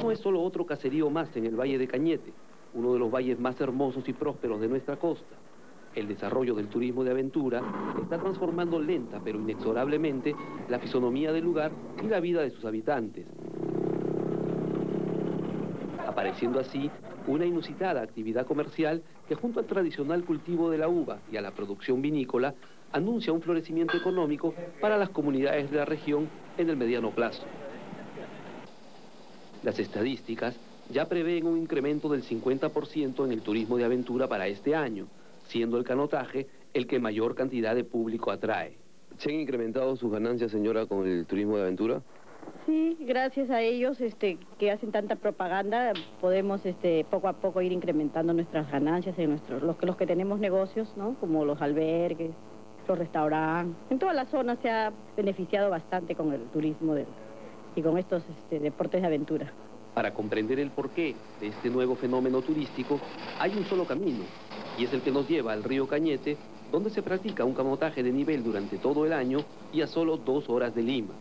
no es solo otro caserío más en el Valle de Cañete, uno de los valles más hermosos y prósperos de nuestra costa. El desarrollo del turismo de aventura está transformando lenta pero inexorablemente la fisonomía del lugar y la vida de sus habitantes, apareciendo así una inusitada actividad comercial que, junto al tradicional cultivo de la uva y a la producción vinícola, anuncia un florecimiento económico para las comunidades de la región en el mediano plazo. Las estadísticas ya prevén un incremento del 50% en el turismo de aventura para este año, siendo el canotaje el que mayor cantidad de público atrae. ¿Se han incrementado sus ganancias, señora, con el turismo de aventura? Sí, gracias a ellos que hacen tanta propaganda, podemos poco a poco ir incrementando nuestras ganancias en los que tenemos negocios, ¿no? Como los albergues, los restaurantes. En toda la zona se ha beneficiado bastante con el turismo y con estos deportes de aventura. Para comprender el porqué de este nuevo fenómeno turístico, hay un solo camino, y es el que nos lleva al río Cañete, donde se practica un canotaje de nivel durante todo el año y a solo 2 horas de Lima.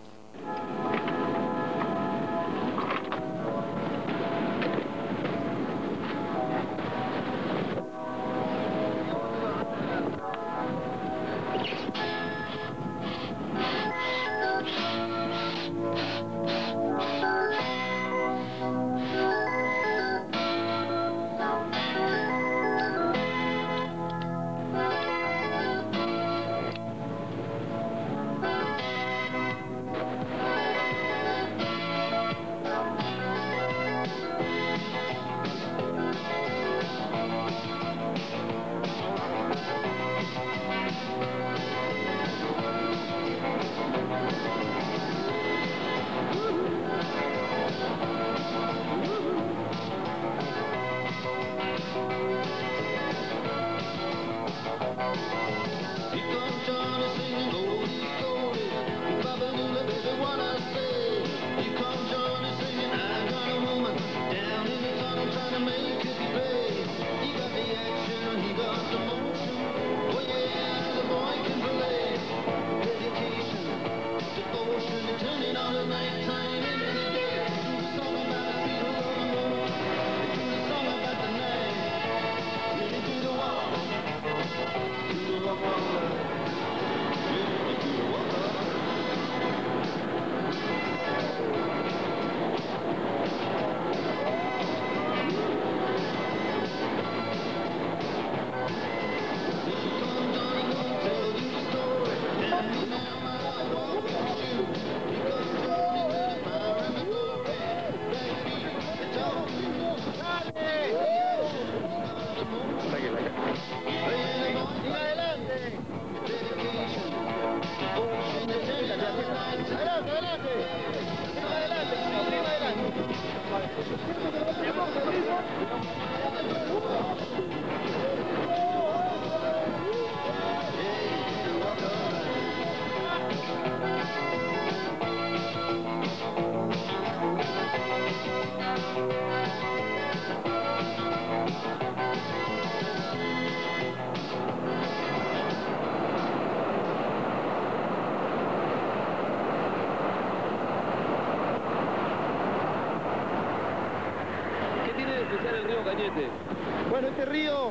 El río Cañete? Bueno, este río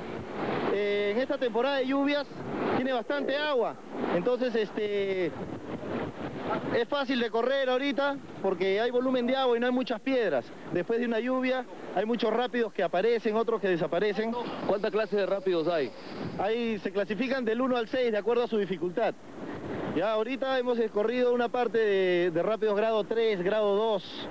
en esta temporada de lluvias tiene bastante agua, entonces es fácil de correr ahorita porque hay volumen de agua y no hay muchas piedras. Después de una lluvia hay muchos rápidos que aparecen, otros que desaparecen. ¿Cuántas clases de rápidos hay? Ahí se clasifican del 1 al 6 de acuerdo a su dificultad. Ya ahorita hemos corrido una parte de rápidos grado 3, grado 2.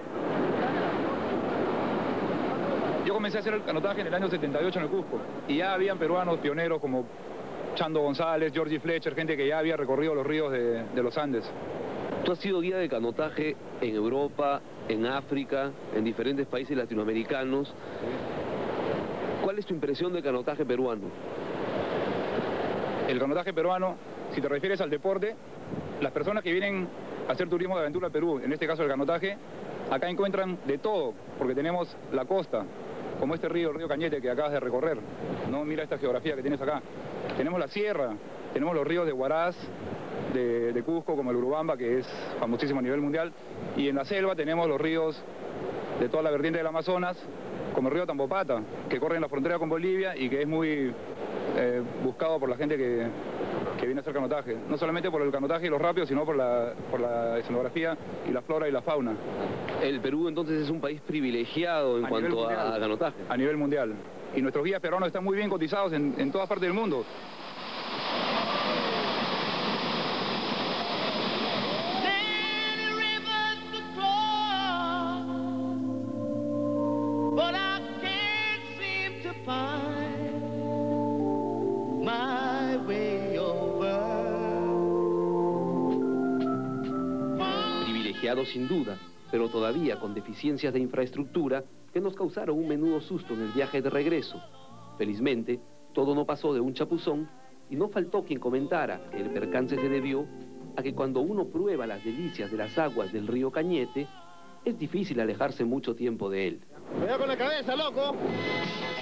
Yo comencé a hacer el canotaje en el año 78 en el Cusco y ya habían peruanos pioneros como Chando González, Georgie Fletcher, gente que ya había recorrido los ríos de los Andes. Tú has sido guía de canotaje en Europa, en África, en diferentes países latinoamericanos. ¿Cuál es tu impresión del canotaje peruano? El canotaje peruano, si te refieres al deporte, las personas que vienen a hacer turismo de aventura a Perú, en este caso el canotaje, acá encuentran de todo, porque tenemos la costa, como este río, el río Cañete que acabas de recorrer, ¿no? Mira esta geografía que tienes acá. Tenemos la sierra, tenemos los ríos de Huaraz, de Cusco, como el Urubamba, que es famosísimo a nivel mundial, y en la selva tenemos los ríos de toda la vertiente del Amazonas, como el río Tambopata, que corre en la frontera con Bolivia y que es muy buscado por la gente que viene a hacer canotaje. No solamente por el canotaje y los rápidos, sino por la escenografía y la flora y la fauna. El Perú entonces es un país privilegiado en cuanto a canotaje. A nivel mundial. Y nuestros guías peruanos están muy bien cotizados en todas partes del mundo. Privilegiado sin duda, pero todavía con deficiencias de infraestructura que nos causaron un menudo susto en el viaje de regreso. Felizmente, todo no pasó de un chapuzón y no faltó quien comentara que el percance se debió a que cuando uno prueba las delicias de las aguas del río Cañete, es difícil alejarse mucho tiempo de él. Cuidado con la cabeza, loco.